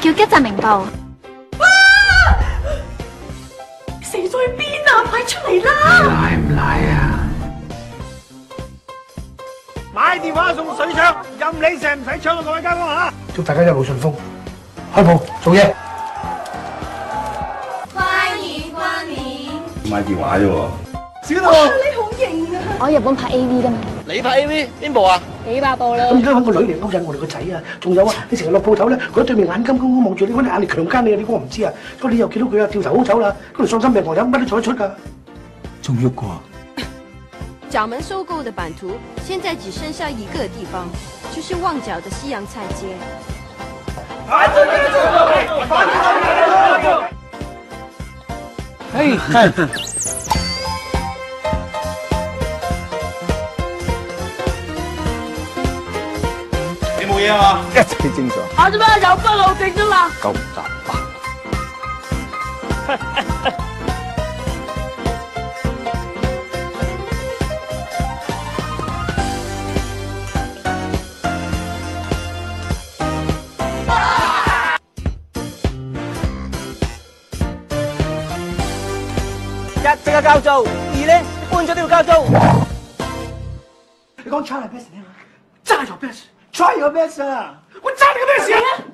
叫吉澤明報。 死咗喺邊啊？快出嚟啦！ 賴唔賴啊？ 買電話送水槍，任你射唔使槍啊！各位街坊嚇， 祝大家一路順風，開鋪做嘢。 歡迎光臨。 買電話啫喎。 小道， 你好型啊！ 我喺日本拍 AV 㗎嘛。 你拍 AV 邊部啊？ 幾百部啦。 咁而家揾個女嚟勾引我哋個仔啊！仲有啊，你成日落鋪頭咧，佢喺對面眼金公望住你，揾眼嚟強姦你啊！你估我唔知啊？所以你又見到佢啊，掉頭好走啦，嗰條喪心病狂有乜都做得出㗎。 仲喐過？ 角門收購的版圖現在只剩下一個地方，就是旺角的西洋菜街。 哎，看。 你冇嘢啊嘛？ 一切正常。 我做咩有不老症啫嘛？ 九雜八。 一即刻交租，二咧搬咗都要交租。 你講 try your best 聽啊，try your best，try your best 啊！我揸你個咩事啊？